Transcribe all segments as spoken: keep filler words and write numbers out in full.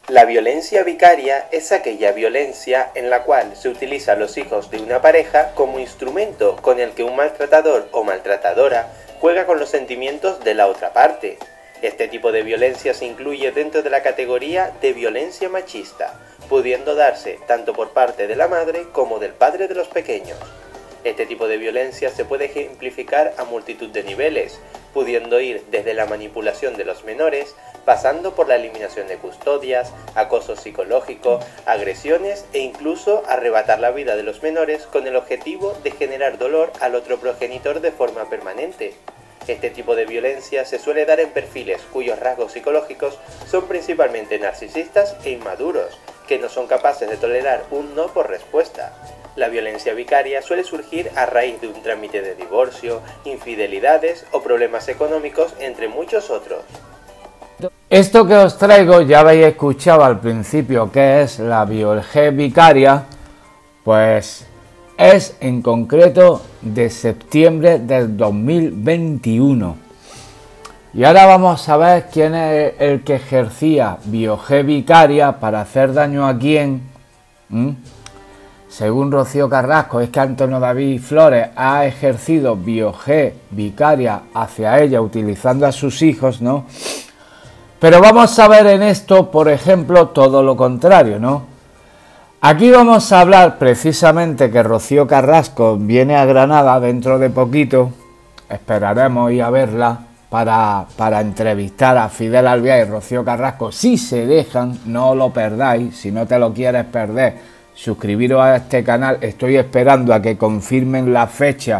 La violencia vicaria es aquella violencia en la cual se utiliza a los hijos de una pareja como instrumento con el que un maltratador o maltratadora juega con los sentimientos de la otra parte. Este tipo de violencia se incluye dentro de la categoría de violencia machista, pudiendo darse tanto por parte de la madre como del padre de los pequeños. Este tipo de violencia se puede ejemplificar a multitud de niveles, pudiendo ir desde la manipulación de los menores, pasando por la eliminación de custodias, acoso psicológico, agresiones e incluso arrebatar la vida de los menores con el objetivo de generar dolor al otro progenitor de forma permanente. Este tipo de violencia se suele dar en perfiles cuyos rasgos psicológicos son principalmente narcisistas e inmaduros, que no son capaces de tolerar un no por respuesta. La violencia vicaria suele surgir a raíz de un trámite de divorcio, infidelidades o problemas económicos, entre muchos otros. Esto que os traigo ya habéis escuchado al principio que es la violencia vicaria, pues es en concreto de septiembre del dos mil veintiuno. Y ahora vamos a ver quién es el que ejercía violencia vicaria para hacer daño a quién. ¿Mm? Según Rocío Carrasco, es que Antonio David Flores ha ejercido violencia vicaria hacia ella utilizando a sus hijos, ¿no? Pero vamos a ver en esto, por ejemplo, todo lo contrario, ¿no? Aquí vamos a hablar precisamente que Rocío Carrasco viene a Granada dentro de poquito. Esperaremos ir a verla para, para entrevistar a Fidel Albiá y Rocío Carrasco. Si se dejan, no lo perdáis. Si no te lo quieres perder, suscribiros a este canal. Estoy esperando a que confirmen la fecha,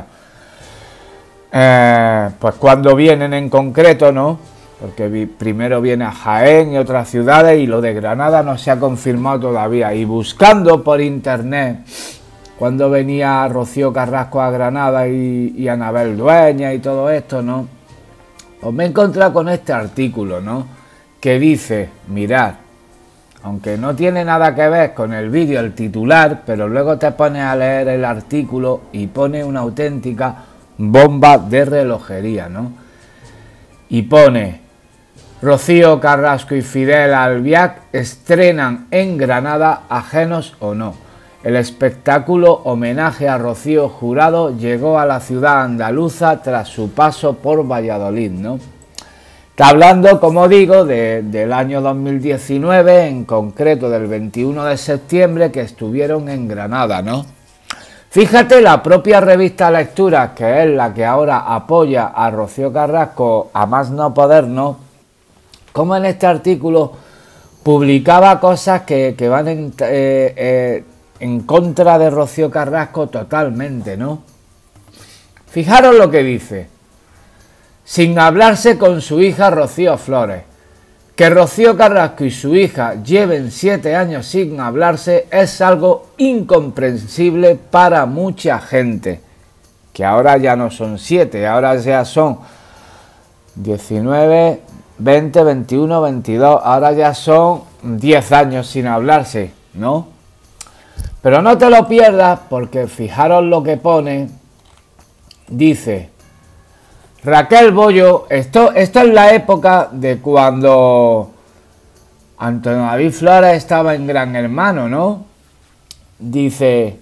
eh, pues cuando vienen en concreto, ¿no? Porque vi, primero viene a Jaén y otras ciudades y lo de Granada no se ha confirmado todavía. Y buscando por internet cuando venía Rocío Carrasco a Granada y, y Anabel Dueña y todo esto, ¿no? Pues me he encontrado con este artículo, ¿no? Que dice, mirad, aunque no tiene nada que ver con el vídeo, el titular, pero luego te pones a leer el artículo y pone una auténtica bomba de relojería, ¿no? Y pone: Rocío Carrasco y Fidel Albiá estrenan en Granada Ajenos o no. El espectáculo homenaje a Rocío Jurado llegó a la ciudad andaluza tras su paso por Valladolid, ¿no? Está hablando, como digo, de, del año dos mil diecinueve, en concreto del veintiuno de septiembre, que estuvieron en Granada, ¿no? Fíjate, la propia revista Lectura, que es la que ahora apoya a Rocío Carrasco a más no poder, ¿no? Como en este artículo publicaba cosas que, que van en, eh, eh, en contra de Rocío Carrasco totalmente, ¿no? Fijaros lo que dice: sin hablarse con su hija Rocío Flores. Que Rocío Carrasco y su hija lleven siete años sin hablarse es algo incomprensible para mucha gente. Que ahora ya no son siete, ahora ya son diecinueve, veinte, veintiuno, veintidós, ahora ya son diez años sin hablarse, ¿no? Pero no te lo pierdas, porque fijaros lo que pone. Dice Raquel Bollo, esto, esto es la época de cuando Antonio David Flores estaba en Gran Hermano, ¿no? Dice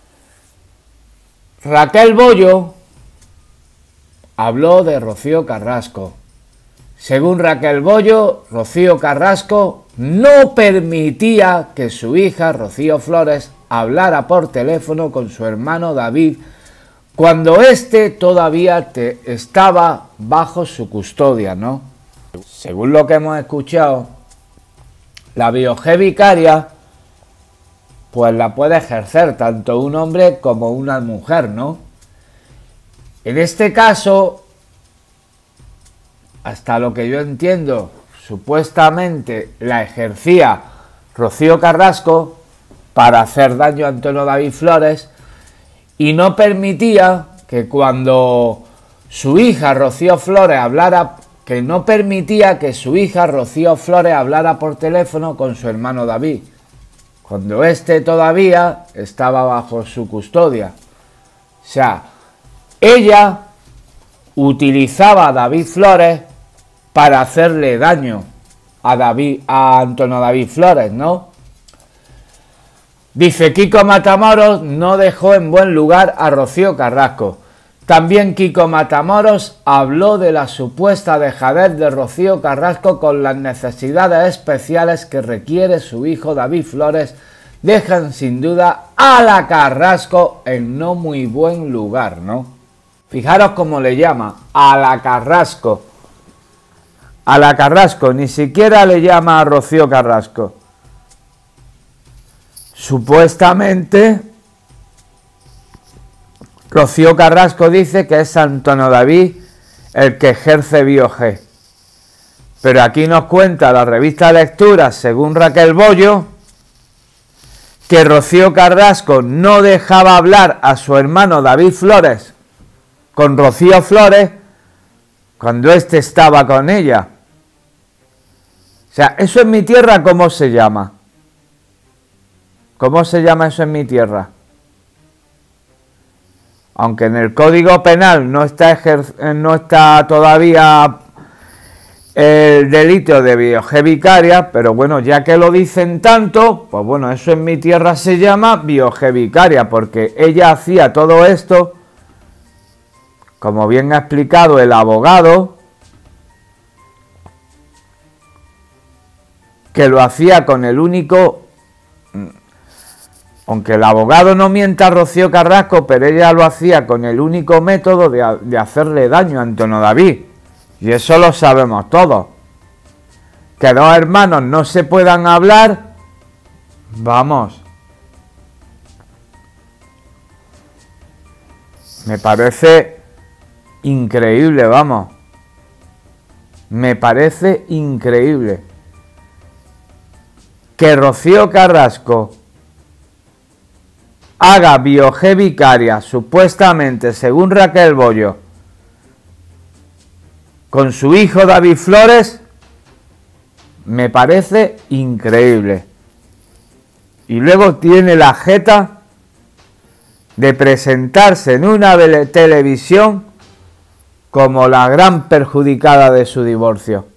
Raquel Bollo habló de Rocío Carrasco. Según Raquel Bollo, Rocío Carrasco no permitía que su hija Rocío Flores hablara por teléfono con su hermano David cuando éste todavía te estaba bajo su custodia, ¿no? Según lo que hemos escuchado, la violencia vicaria pues la puede ejercer tanto un hombre como una mujer, ¿no? En este caso, hasta lo que yo entiendo, supuestamente la ejercía Rocío Carrasco para hacer daño a Antonio David Flores, y no permitía que cuando su hija Rocío Flores hablara, que no permitía que su hija Rocío Flores hablara por teléfono con su hermano David, cuando éste todavía estaba bajo su custodia. O sea, ella utilizaba a David Flores para hacerle daño a David, a Antonio David Flores, ¿no? Dice, Kiko Matamoros no dejó en buen lugar a Rocío Carrasco. También Kiko Matamoros habló de la supuesta dejadez de Rocío Carrasco con las necesidades especiales que requiere su hijo David Flores. Dejan sin duda a la Carrasco en no muy buen lugar, ¿no? Fijaros cómo le llama, a la Carrasco. A la Carrasco, ni siquiera le llama a Rocío Carrasco. Supuestamente, Rocío Carrasco dice que es Antonio David el que ejerce BioG. Pero aquí nos cuenta la revista Lecturas, según Raquel Bollo, que Rocío Carrasco no dejaba hablar a su hermano David Flores con Rocío Flores cuando éste estaba con ella. O sea, eso en mi tierra, ¿cómo se llama? ¿Cómo se llama eso en mi tierra? Aunque en el Código Penal no está, no está todavía el delito de BioG vicaria, pero bueno, ya que lo dicen tanto, pues bueno, eso en mi tierra se llama BioG vicaria, porque ella hacía todo esto, como bien ha explicado el abogado, que lo hacía con el único, aunque el abogado no mienta a Rocío Carrasco, pero ella lo hacía con el único método de, de hacerle daño a Antonio David. Y eso lo sabemos todos. Que dos hermanos no se puedan hablar, vamos. Me parece increíble, vamos. Me parece increíble. Que Rocío Carrasco haga BioG vicaria, supuestamente, según Raquel Bollo, con su hijo David Flores, me parece increíble. Y luego tiene la jeta de presentarse en una televisión como la gran perjudicada de su divorcio.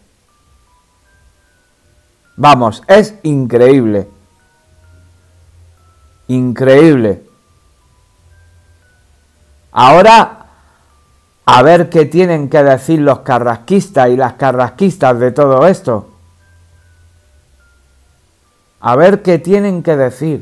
Vamos, es increíble. Increíble. Ahora, a ver qué tienen que decir los carrasquistas y las carrasquistas de todo esto. A ver qué tienen que decir.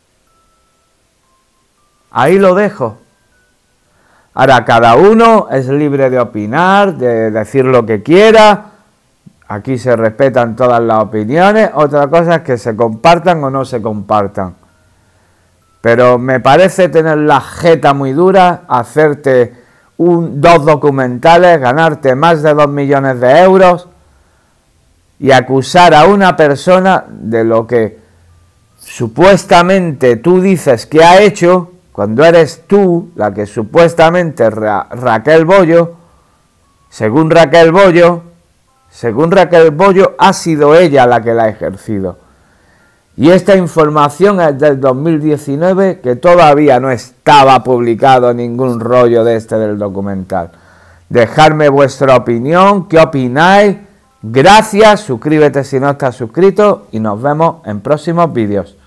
Ahí lo dejo. Ahora, cada uno es libre de opinar, de decir lo que quiera. Aquí se respetan todas las opiniones. Otra cosa es que se compartan o no se compartan. Pero me parece tener la jeta muy dura, hacerte un, dos documentales, ganarte más de dos millones de euros y acusar a una persona de lo que supuestamente tú dices que ha hecho, cuando eres tú la que supuestamente Ra Raquel Bollo, según Raquel Bollo, según Raquel Bollo, ha sido ella la que la ha ejercido. Y esta información es del dos mil diecinueve, que todavía no estaba publicado ningún rollo de este del documental. Dejadme vuestra opinión, qué opináis. Gracias, suscríbete si no estás suscrito y nos vemos en próximos vídeos.